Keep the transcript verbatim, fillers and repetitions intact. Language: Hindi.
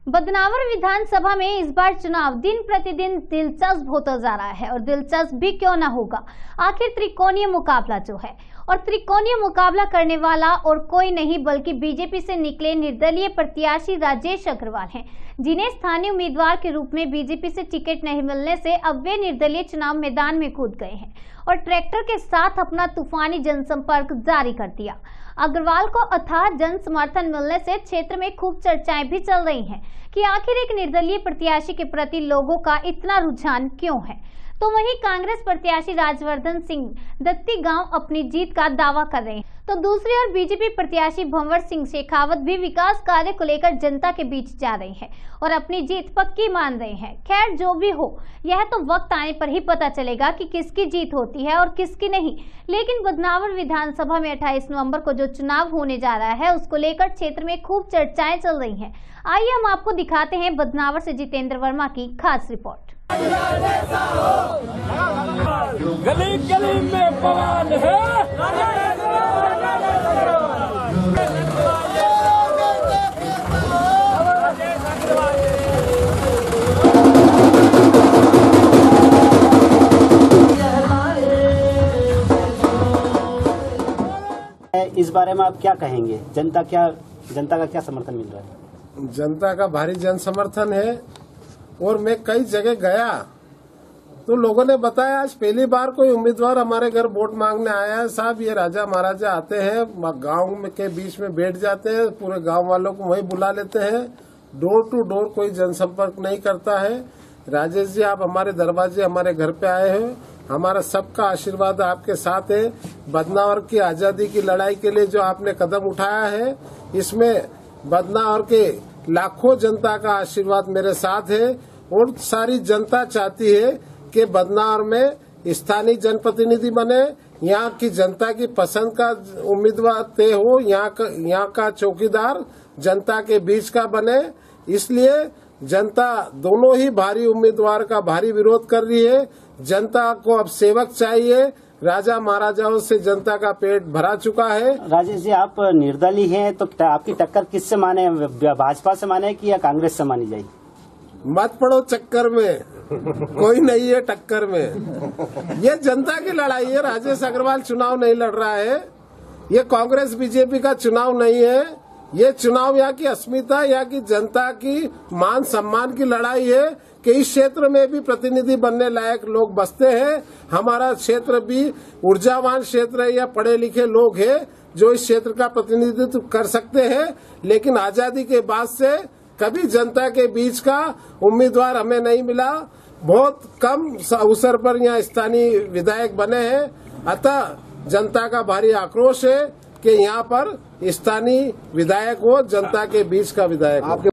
बदनावर विधानसभा में इस बार चुनाव दिन प्रतिदिन दिलचस्प होता जा रहा है और दिलचस्प भी क्यों ना होगा। आखिर त्रिकोणीय मुकाबला जो है और त्रिकोणीय मुकाबला करने वाला और कोई नहीं बल्कि बीजेपी से निकले निर्दलीय प्रत्याशी राजेश अग्रवाल हैं, जिन्हें स्थानीय उम्मीदवार के रूप में बीजेपी से टिकट नहीं मिलने से अब वे निर्दलीय चुनाव मैदान में कूद गए हैं और ट्रैक्टर के साथ अपना तूफानी जनसंपर्क जारी कर दिया। अग्रवाल को अथाह जन समर्थन मिलने से क्षेत्र में खूब चर्चाएं भी चल रही हैं कि आखिर एक निर्दलीय प्रत्याशी के प्रति लोगों का इतना रुझान क्यों है। तो वहीं कांग्रेस प्रत्याशी राजवर्धन सिंह दत्ती गांव अपनी जीत का दावा कर रहे हैं, तो दूसरी ओर बीजेपी प्रत्याशी भंवर सिंह शेखावत भी विकास कार्य को लेकर जनता के बीच जा रहे हैं और अपनी जीत पक्की मान रहे हैं। खैर जो भी हो, यह तो वक्त आने पर ही पता चलेगा कि किसकी जीत होती है और किसकी नहीं। लेकिन बदनावर विधानसभा में अट्ठाईस नवंबर को जो चुनाव होने जा रहा है, उसको लेकर क्षेत्र में खूब चर्चाएं चल रही हैं। आइए हम आपको दिखाते हैं बदनावर से जितेंद्र वर्मा की खास रिपोर्ट। गली गली में बवाल है। इस बारे में आप क्या कहेंगे? जनता क्या जनता का क्या समर्थन मिल रहा है? जनता का भारी जन समर्थन है और मैं कई जगह गया तो लोगों ने बताया आज पहली बार कोई उम्मीदवार हमारे घर वोट मांगने आया है। साहब ये राजा महाराजा आते हैं, गांव में के बीच में बैठ जाते हैं, पूरे गांव वालों को वहीं बुला लेते हैं, डोर टू डोर कोई जनसंपर्क नहीं करता है। राजेश जी आप हमारे दरवाजे हमारे घर पे आए हैं, हमारा सबका आशीर्वाद आपके साथ है। बदनावर की आजादी की लड़ाई के लिए जो आपने कदम उठाया है, इसमें बदनावर के लाखों जनता का आशीर्वाद मेरे साथ है और सारी जनता चाहती है कि बदनावर में स्थानीय जनप्रतिनिधि बने, यहाँ की जनता की पसंद का उम्मीदवार तय हो, यहाँ का यहाँ का चौकीदार जनता के बीच का बने। इसलिए जनता दोनों ही भारी उम्मीदवार का भारी विरोध कर रही है। जनता को अब सेवक चाहिए। राजा महाराजाओं से जनता का पेट भरा चुका है। राजेश जी आप निर्दलीय हैं तो आपकी टक्कर किससे माने, भाजपा से माने कि या कांग्रेस से मानी जाएगी? मत पड़ो चक्कर में, कोई नहीं है टक्कर में। ये जनता की लड़ाई है। राजेश अग्रवाल चुनाव नहीं लड़ रहा है, ये कांग्रेस बीजेपी का चुनाव नहीं है। ये चुनाव यहाँ की अस्मिता, यहाँ की जनता की मान सम्मान की लड़ाई है कि इस क्षेत्र में भी प्रतिनिधि बनने लायक लोग बसते हैं। हमारा क्षेत्र भी ऊर्जावान क्षेत्र है या पढ़े लिखे लोग हैं जो इस क्षेत्र का प्रतिनिधित्व कर सकते हैं। लेकिन आजादी के बाद से कभी जनता के बीच का उम्मीदवार हमें नहीं मिला। बहुत कम अवसर पर यहाँ स्थानीय विधायक बने हैं। अतः जनता का भारी आक्रोश है कि यहाँ पर स्थानीय विधायक हो, जनता के बीच का विधायक हो।